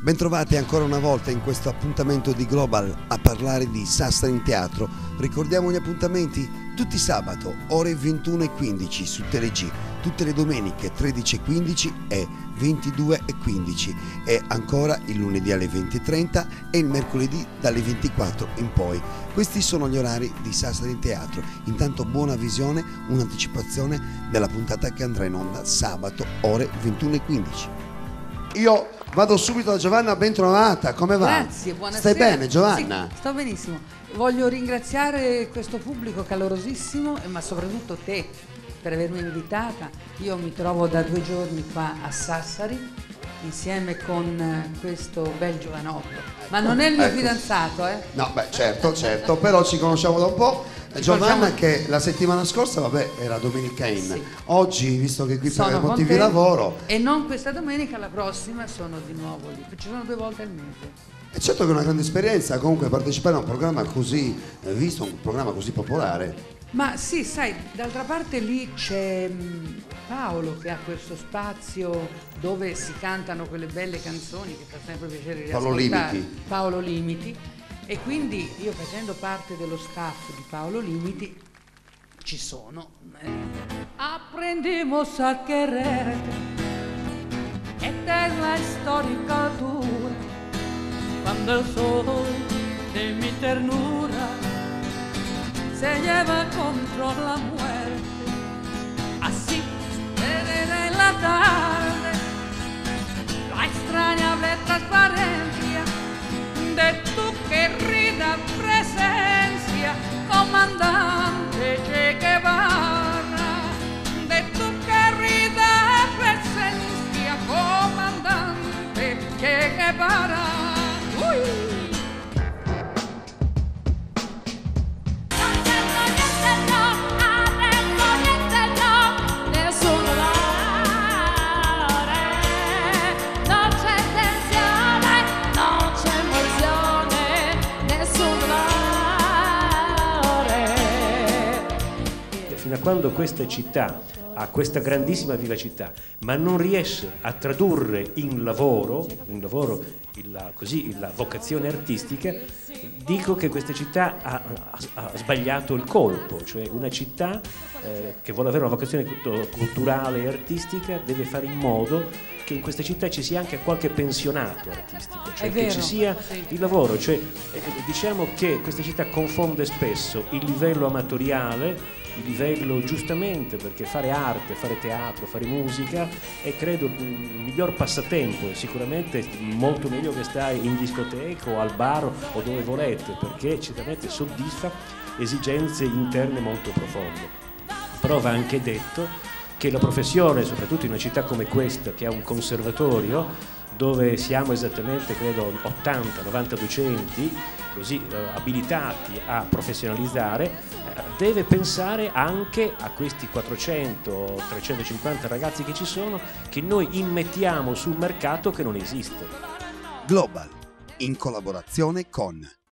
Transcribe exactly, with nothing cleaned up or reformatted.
Bentrovati ancora una volta in questo appuntamento di Global a parlare di Sassari in teatro. Ricordiamo gli appuntamenti? Tutti sabato, ore ventuno e quindici su TeleG, tutte le domeniche tredici e quindici e ventidue e quindici e ancora il lunedì alle venti e trenta e il mercoledì dalle ventiquattro in poi. Questi sono gli orari di Sassari in teatro. Intanto buona visione, un'anticipazione della puntata che andrà in onda sabato, ore ventuno e quindici. Io vado subito da Giovanna, ben trovata, come va? Grazie, buonasera. Stai bene, Giovanna? Sì, sto benissimo. Voglio ringraziare questo pubblico calorosissimo, ma soprattutto te per avermi invitata. Io mi trovo da due giorni qua a Sassari insieme con questo bel giovanotto, ma non è il mio ecco. fidanzato, eh? No, beh, certo, certo, però ci conosciamo da un po'. Ci Giovanna conosciamo... che la settimana scorsa, vabbè, era Domenica In. Sì. Oggi, visto che qui per Sono motivi di contenta. lavoro... E non questa domenica, la prossima sono di nuovo lì. Ci sono due volte al mese. È certo che è una grande esperienza comunque partecipare a un programma così eh, visto, un programma così popolare. Ma sì, sai, d'altra parte lì c'è mh, Paolo che ha questo spazio dove si cantano quelle belle canzoni che fa sempre piacere Paolo riascoltare. Limiti. Paolo Limiti. E quindi io, facendo parte dello staff di Paolo Limiti, ci sono. Eh. Aprendimos a quererte, esta es la histórica dura, cuando el sol de mi ternura se lleva contra la muerte, así serena en la tarde, la extrañable transparencia de tu querida presencia, comandante Che Guevara, de tu querida presencia, comandante Che Guevara. Uy. Fino a quando questa città ha questa grandissima vivacità, ma non riesce a tradurre in lavoro, in lavoro il, così, la vocazione artistica, dico che questa città ha, ha, ha sbagliato il colpo, cioè una città eh, che vuole avere una vocazione culturale e artistica deve fare in modo che in questa città ci sia anche qualche pensionato artistico, cioè È che vero, ci sia sì. il lavoro, cioè eh, diciamo che questa città confonde spesso il livello amatoriale, il livello giustamente, perché fare arte, fare teatro, fare musica è credo il miglior passatempo, e sicuramente molto meglio che stare in discoteca o al bar o dove volete, perché certamente soddisfa esigenze interne molto profonde. Però va anche detto che la professione, soprattutto in una città come questa che ha un conservatorio dove siamo esattamente credo ottanta novanta docenti così eh, abilitati a professionalizzare, eh, deve pensare anche a questi quattrocento trecentocinquanta ragazzi che ci sono, che noi immettiamo su un mercato che non esiste. Global, in collaborazione con